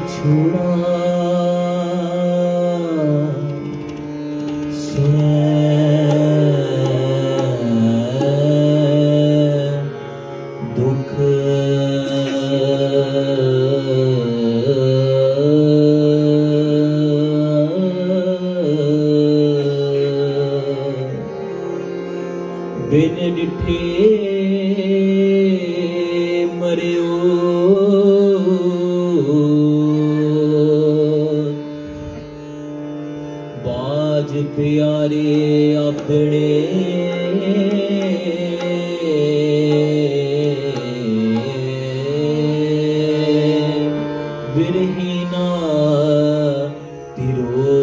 विछुड़ा दुख बिन डिठे मरियो बाज प्यारे अपने बिरहीना तिरो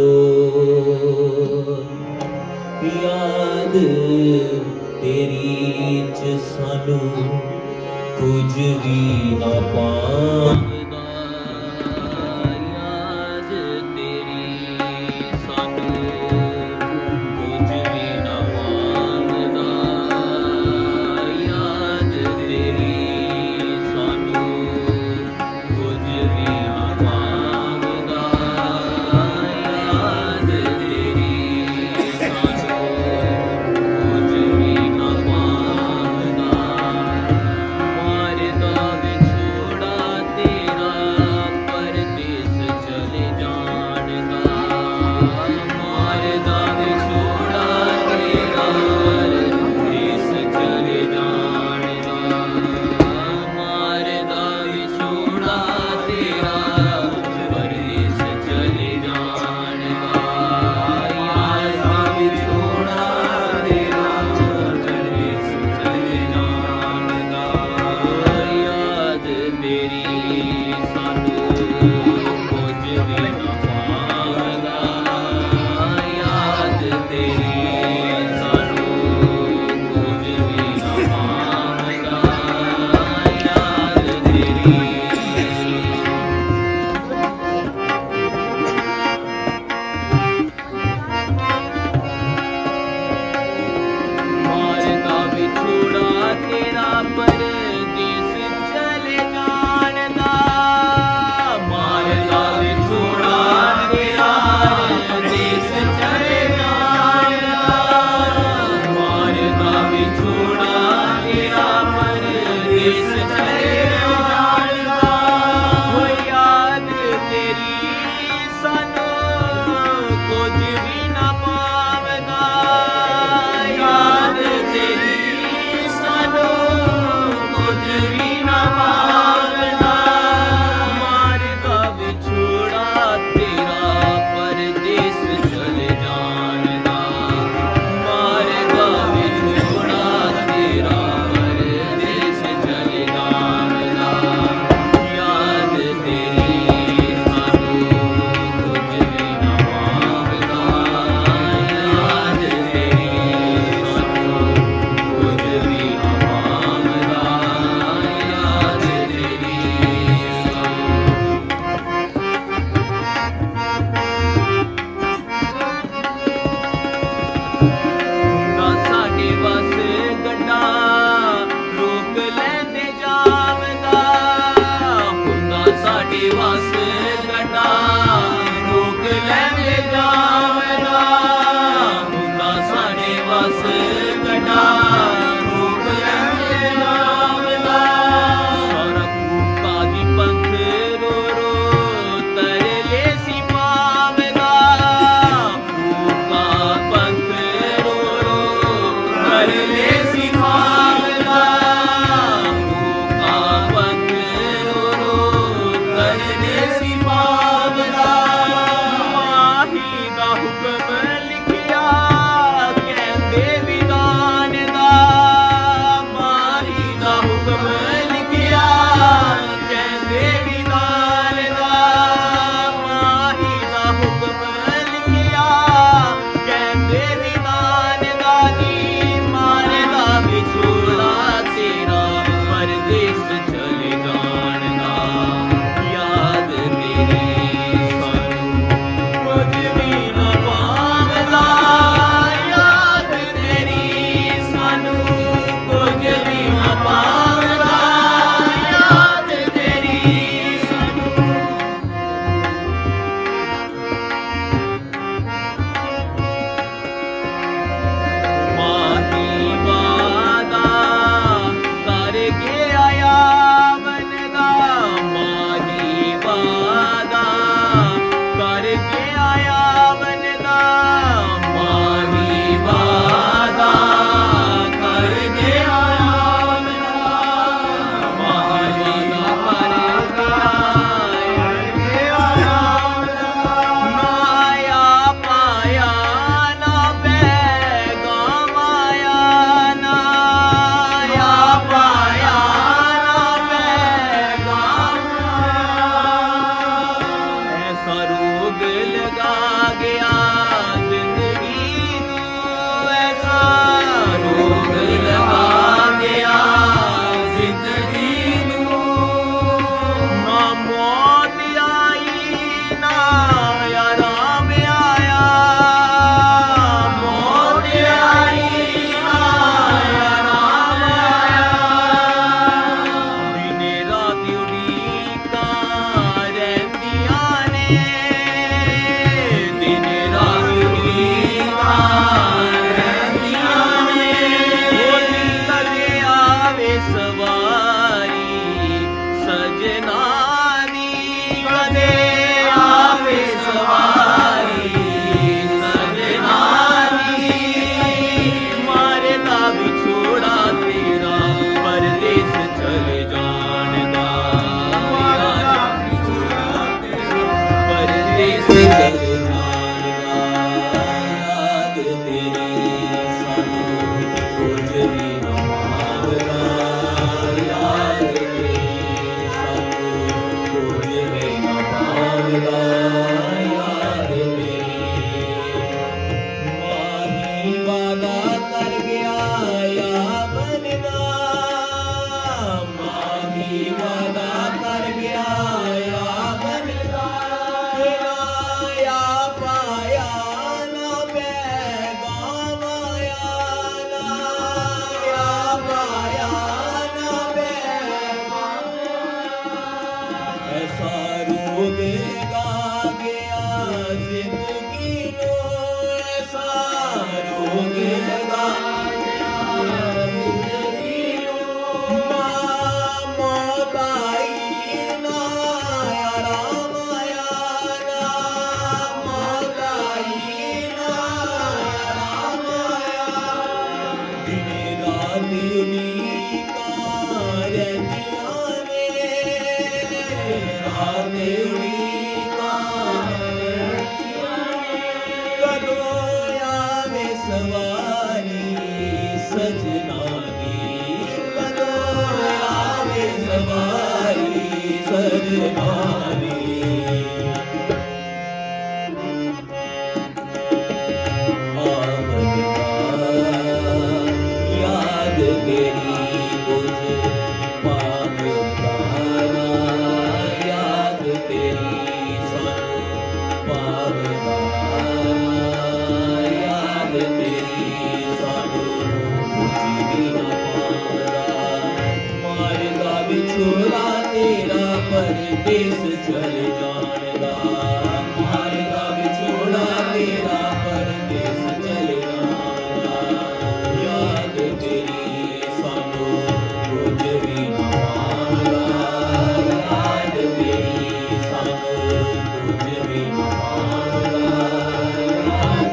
याद तेरी च सानू कुछ भी ना पावदा याद तेरी सानू कुछ भी ना पावदा याद तेरी सानू कुछ भी ना पावदा याद तेरी सानू कुछ भी ना पावदा मारदा विछोड़ा तेरा परदेस चले जान दा मारदा विछोड़ा तेरा परदेस चले जान दा मारदा विछोड़ा तेरा परदेस चले जान दा याद विछोड़ा तेरा परदेस चले जान दा याद तेरी सानू कुछ भी ना पावदा याद तेरी सानू कुछ भी ना पावदा याद तेरी मारदा विछोड़ा तेरा परदेस चले जान दा मारदा विछोड़ा तेरा परदेस चले जान दा मारदा विछोड़ा तेरा परदेस चले जान दा वो याद तेरी सानू कुछ भी ना पावदा याद तेरी सानू कुछ भी ना पावदा मारदा विछोड़ा तेरा परदेस चले जान दा मारदा विछोड़ा तेरा परदेस चले जान दा याद तेरी सानू कुछ भी ना पावदा याद तेरी सानू कुछ भी ना पावदा याद तेरी ना साडे बस गड्डा रोक लैंदे जावदा हुंदा साडे बस गड्डा रोक लैंदे जावदा हुंदा साडे बस गड्डा रोक लैंदे जावदा सारा कूका दी पंख रो रो तरले सी पावदा कूका पंख रो रो तरले सी पावदा कूका पंख रो रो तरले सवारी सजना दी कदे आवे सवारी सजना दी मारे दा बिछोड़ा तेरा परदेस चले जान दा परदेस चले जान दा याद तेरी सानू कुछ भी ना मांगदा याद तेरी सानू कुछ भी ना मांगदा याद तेरी माही वादा कर गया या बनदा माही वादा कर गया या बनदा या पाया ना पैगाम आया ना या पाया ना पैगाम ऐसा रोग लगा गया जिंदगी को ऐसा रोग लगा गया जिंदगी को मौत आई ना आराम आया ना मौत आई ना आराम आया दिन रात उड़ीका रहतियां ने रात उड़ीका कदों आवे सवारी सजना दी कदों आवे सवारी सजना दी याद तेरी बुझ पावदाना याद तेरी सानू पावदाना याद तेरी सानू कुछ भी ना पावदा मारदा बिछोड़ा तेरा परदेस चले जान दा मारदा बिछोड़ा तेरा परदेस चले जान दा याद तेरी सानू कुछ भी ना मांगदा याद तेरी सानू कुछ भी ना मांगदा याद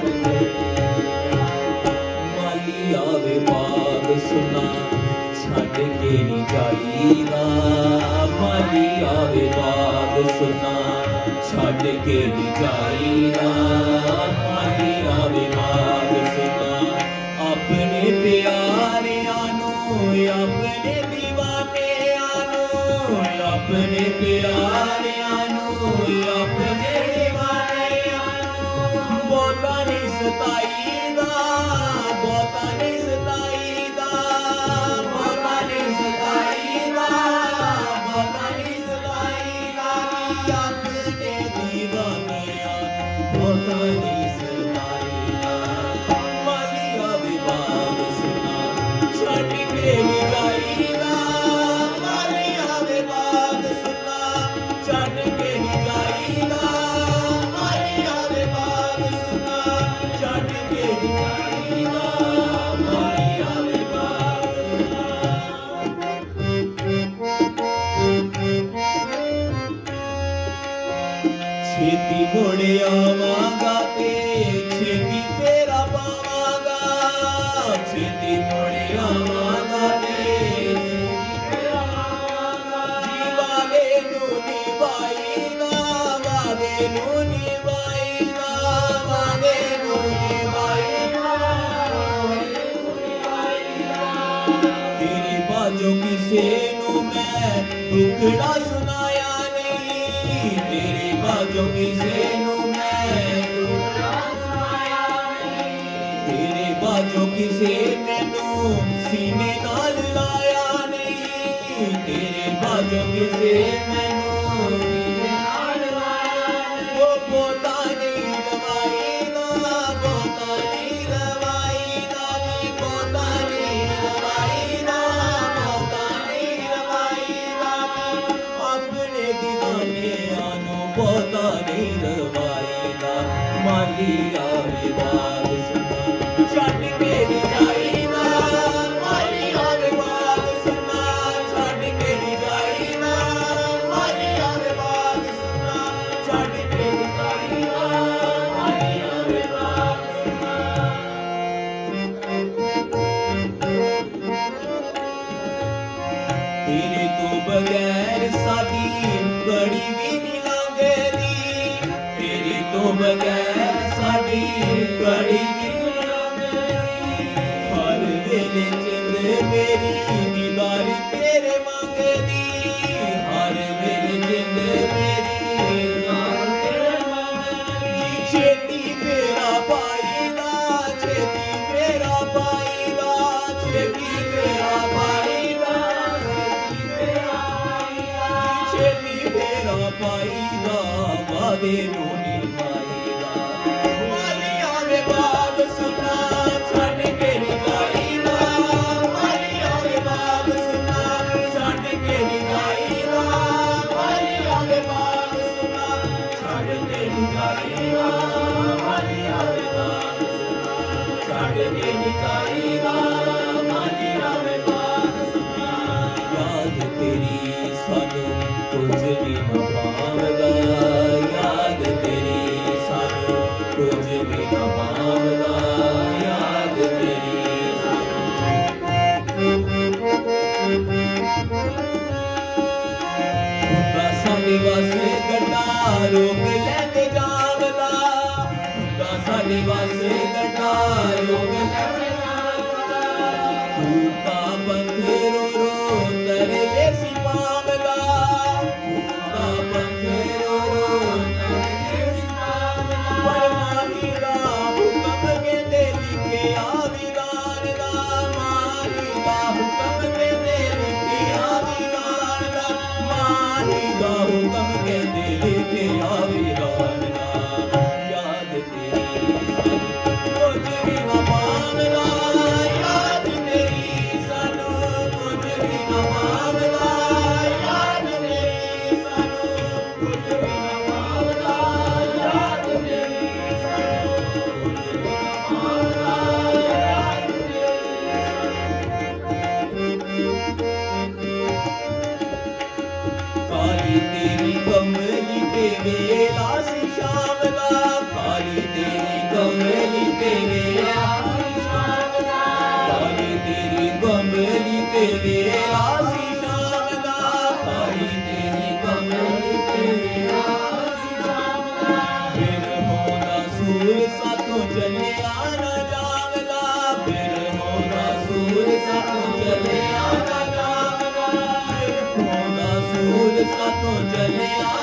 माली आवे बाग सुना छड्ड के नी जाईदा माली आवे बाग सुना छड्ड के नी जाईदा माली आवे बाग सुना अपने प्यारियां नू अपने दीवानियां नू अपने प्यारियां नू अपने दीवानियां नू बहुता नहीं सताईदा बहुता नहीं सताईदा बहुता नहीं सताईदा बहुता नहीं सताईदा अपने दीवानियां बहुता नहीं सताईदा मालिया विवाद सुना छड्ड के नी जाईदा मालिया विवाद सुना छड्ड के नी जाईदा मालिया विवाद सुना छड्ड के नी जाईदा मालिया विवाद छेती मुड़ आवांगा ते छेती तेरा पावांगा छेती मुड़ आवांगा ते छेती तेरा पावांगा जीवाले नू निभाईदा वादे नू निभाईदा वादे नू निभाईदा तेरी बाजों किसे नू मैं दुखड़ा सुनाया नहीं तेरी बाजों किसे नू मैं दुखड़ा सुनाया नहीं तेरे बाजों किसे मैनू सीने नाल लाया नहीं तेरे बाजों किसे मैनू सीने नाल लाया नहीं वो पोता नहीं दवाईदा पोता नहीं दवाईदा नी पोता नहीं दवाईदा पोता नहीं दवाईदा अपने दीवाने आनो पोता नहीं दवाईदा मालिया विवाद सुना छड्ड के नी जाईदा मालिया विवाद सुना तेरे तो बगैर साडी घड़ी भी नहीं लंघदी, तेरे तो बगैर साडी घड़ी भी नहीं लंघदी। हर वेले चिंद मेरी दीदार तेरे मंगदी, हर वेले चिंद मेरी दीदार तेरे मंगदी। छेती फेरा पाईदा, छेती फेरा पाईदा, छेती फेरा पाईदा, छेती फेरा पाईदा, वादे रोनी पाईदा। मालिया में बाग सुना छड़ के नहीं जाईदा, मालिया में बाग सुना छड़ के नहीं जाईदा, मालिया में बाग सुना छड़ के नहीं जाईदा, मालिया में बाग सुना छड़ के नहीं जाईदा, मालिया में बाग सुना। याद तेरी सानू कुछ भी न पावदा, याद तेरी सानू कुछ भी न पावदा, याद तेरी सानू। हुंदा साडे वास्ते गड्ढा रोक लैंदे जावदा, हुंदा साडे वास्ते गड्ढा रोक लैंदे जावदा। हुंदा पंथ रो रो तरले सी पावदा, हुंदा पंथ रो रो तरले सी पावदा। पर माही दा हुकम कहंदे लिखे आविदान दा, माही दा हुकम कहंदे लिखे आविदान दा, माही दा हुकम कहंदे लिखे आविदान दा। याद तेरी कुछ भी न पावदा, याद तेरी सानू कुछ भी न पावदा, याद तेरी सानू कुछ भी न पावदा, याद तेरी सानू कुछ भी न पावदा, याद काली तेरी कमली ते वेला सी शाम दा, काली तेरी कमली ते वेला सी शाम दा, काली तेरी कमली ते वेला सी शाम दा, काली तेरी कमली ते वेला सी शाम दा। फिर होना सूर साथों चले आना जावदा, फिर होना सूर साथों चले आना जावदा, फिर होना सूर साथों चले